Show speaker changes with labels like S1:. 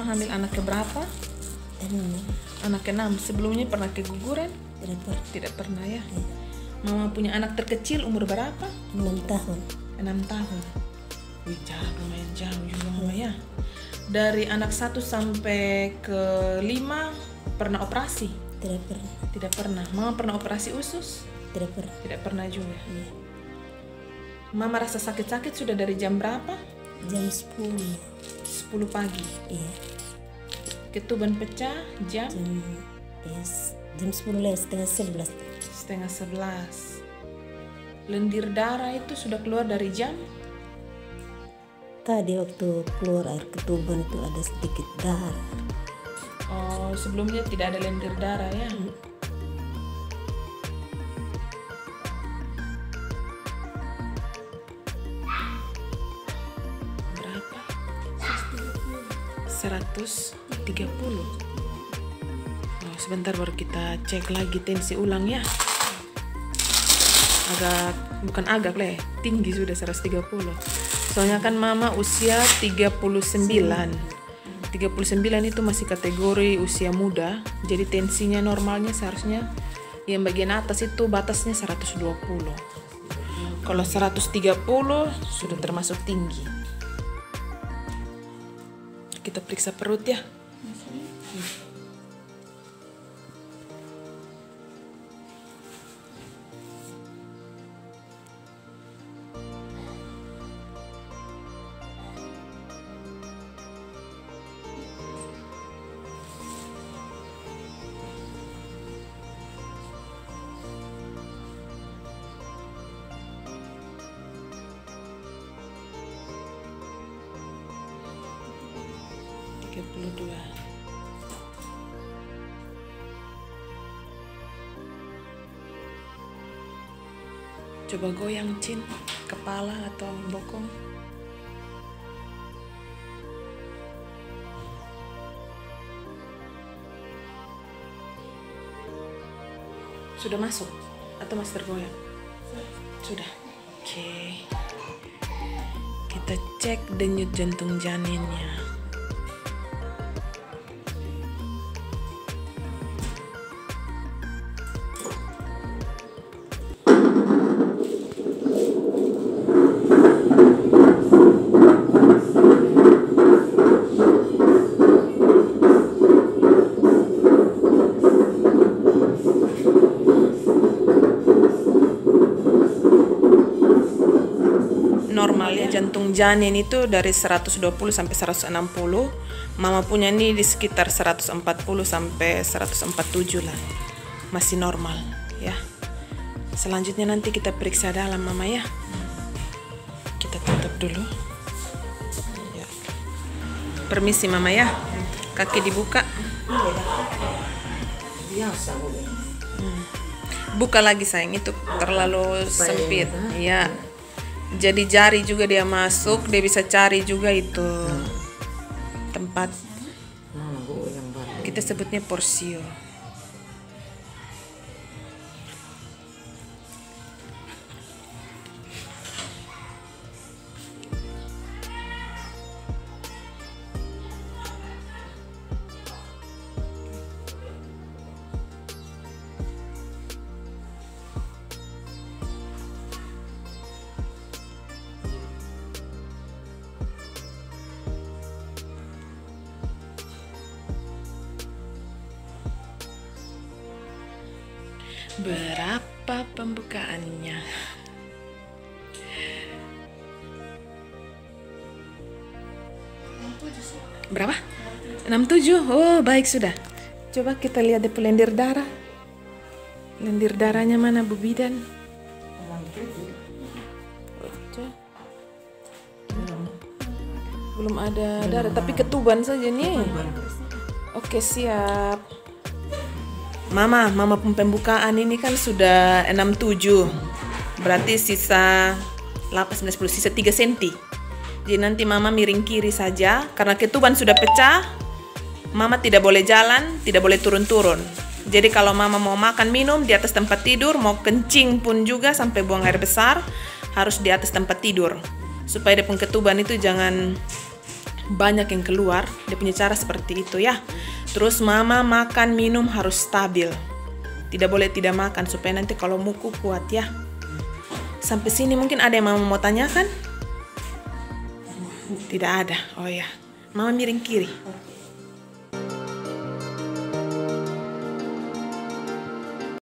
S1: Mama hamil anak keberapa? Anak ke-6. Sebelumnya pernah keguguran? Tidak pernah ya. Mama punya anak terkecil umur berapa?
S2: 6 tahun.
S1: 6 tahun. Wih, lumayan jauh juga Mama ya. Dari anak 1 sampai ke 5 pernah operasi?
S2: Tidak pernah.
S1: Tidak pernah. Mama pernah operasi usus?
S2: Tidak pernah.
S1: Tidak pernah juga. Mama rasa sakit-sakit sudah dari jam berapa?
S2: Jam 10.
S1: 10 pagi.
S2: Iya.
S1: Ketuban pecah jam?
S2: Jam 10 lewat setengah 11.
S1: Setengah 11. Lendir darah itu sudah keluar dari jam?
S2: Tadi waktu keluar air ketuban itu ada sedikit darah.
S1: Oh, sebelumnya tidak ada lendir darah ya? Berapa? 130. Oh, sebentar baru kita cek lagi tensi ulang ya. Tinggi sudah 130. Soalnya kan Mama usia 39. 39 itu masih kategori usia muda. Jadi tensinya normalnya seharusnya yang bagian atas itu batasnya 120. Kalau 130 sudah termasuk tinggi. Kita periksa perut ya. Coba goyang Cin, kepala atau bokong. Sudah masuk atau masih tergoyang? Sudah. Oke. Kita cek denyut jantung janinnya. Normalnya jantung janin itu dari 120 sampai 160. Mama punya ini di sekitar 140 sampai 147 lah. Masih normal ya. Selanjutnya nanti kita periksa dalam Mama ya. Kita tutup dulu. Ya. Permisi Mama ya. Kaki dibuka. Buka lagi sayang, itu terlalu sempit. Ya. Jadi jari juga dia masuk, dia bisa cari juga itu tempat. Kita sebutnya porsio. Berapa pembukaannya? Berapa? 67. Oh, baik sudah. Coba kita lihat di lendir darah. Lendir darahnya mana Bu Bidan? Belum ada darah, tapi ketuban saja nih. Oke, siap. Mama pembukaan ini kan sudah 67. Berarti sisa 8, 9, 10, sisa 3 cm. Jadi nanti Mama miring kiri saja. Karena ketuban sudah pecah, Mama tidak boleh jalan, tidak boleh turun-turun. Jadi kalau Mama mau makan minum di atas tempat tidur, mau kencing pun juga sampai buang air besar, harus di atas tempat tidur. Supaya dia ketuban itu jangan banyak yang keluar. Dia punya cara seperti itu ya. Terus mama makan minum harus stabil. Tidak boleh tidak makan supaya nanti kalau muku kuat ya. Sampai sini mungkin ada yang mama mau tanyakan? Tidak ada. Oh ya. Mama miring kiri.